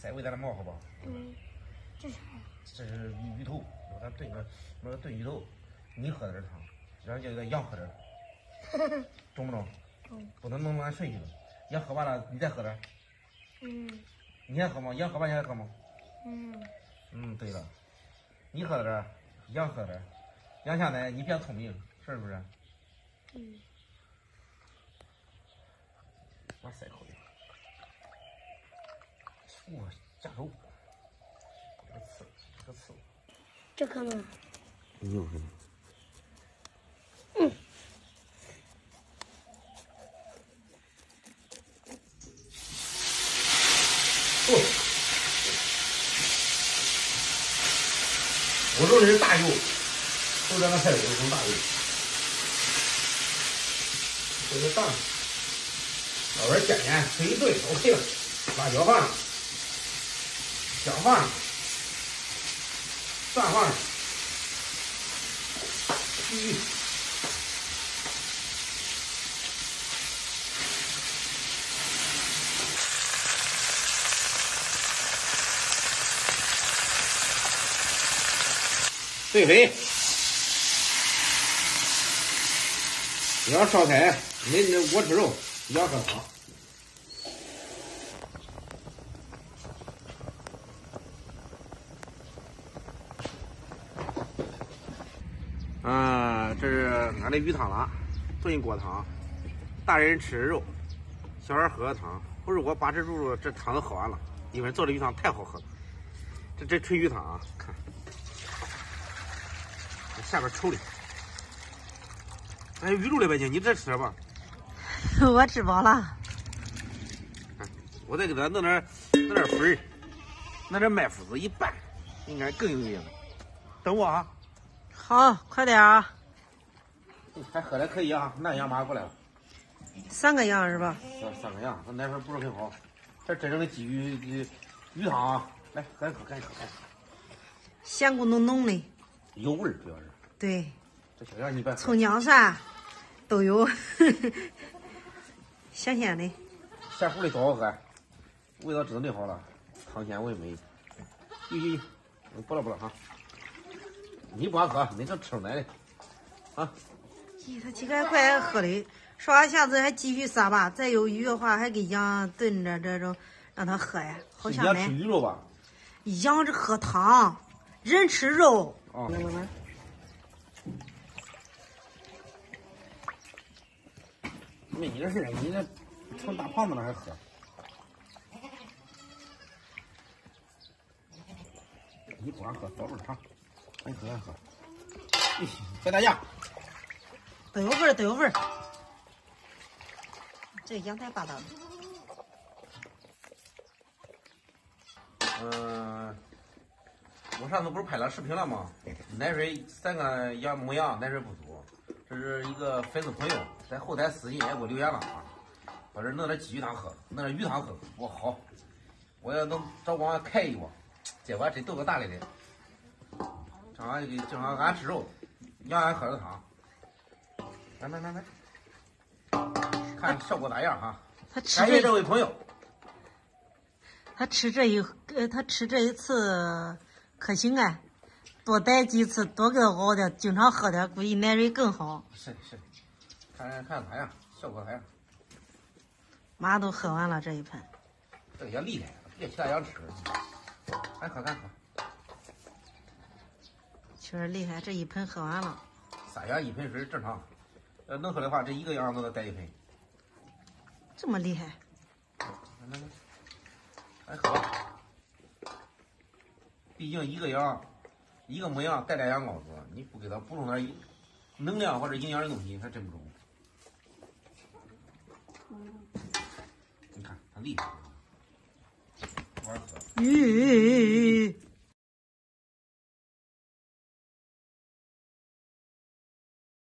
再喂点那毛好不好？ 这啥呀？ 这是鱼头，咱炖炖鱼头，你喝点汤，然后叫羊喝点，中不中？不能弄按顺序的，羊喝完了你再喝点。你先喝吗？羊喝完你还喝吗？对了，你喝点，羊喝点，羊下奶你比较聪明，是不是？我塞口里。哇，加肉，这个刺， 这可能。 有可能。我这是大油，就这个菜我用大油，这个蛋，老边煎煎，水一炖 OK 了，辣椒放上，姜放上，蒜放上，鱼。兑肥，你要烧菜，你我吃肉，羊喝汤。这是俺的鱼汤了，炖锅汤，大人吃肉，小孩喝汤。不是我把这汤都喝完了，因为做的鱼汤太好喝了。这纯鱼汤啊，看。下边稠的，还有鱼肉的白青，你这吃吧。 我吃饱了。 我再给他弄点粉儿，弄点麦麸子一拌，应该更有营养。等我啊。 好，快点啊！ 还喝的可以啊，那羊妈过来了。 3个羊是吧 ？3个羊，那奶粉不是很好。这真正的鲫鱼汤啊，来，赶紧喝。 香菇浓浓的。 有味儿，主要是。 对。 这小羊你别。 葱姜蒜都有，香香的。 下壶里多好喝，味道真的好了，汤鲜味美。有，不了哈。你不爱喝，你这吃奶的，啊。 咦，他这个还怪爱喝的。说完下次还继续杀吧，再有鱼的话还给羊炖着这种让他喝呀，好像羊吃鱼肉吧？ 羊是喝汤，人吃肉。 哦。没你这事，你这成大胖子了还喝？你不爱喝，倒点汤，爱喝。白大酱。 都有味儿。这羊太霸道了。 我上次不是拍了视频了吗？奶水3个羊母羊奶水不足，这是一个粉丝朋友在后台私信也给我留言了啊，说是弄点鲫鱼汤喝，弄点鱼汤喝。我好，我要能找光开一锅，结果真斗个大来的。正好俺吃肉，羊俺喝的汤。来，看效果咋样哈？感谢这位朋友。 他吃这一次可行啊，多逮几次，多给他熬的，经常喝的，估计奶水更好。 是，看咋样，效果咋样？ 妈都喝完了这一盆。 这个羊厉害，别其他羊吃。赶喝。 确实厉害，这一盆喝完了。 3羊1盆水正常。能喝的话，这1个羊都能带1盆。 这么厉害？ 来喝。毕竟1个羊，1个母羊带2羊羔子，你不给它补充点能量或者营养的东西，它真不中。你看它厉害，玩喝。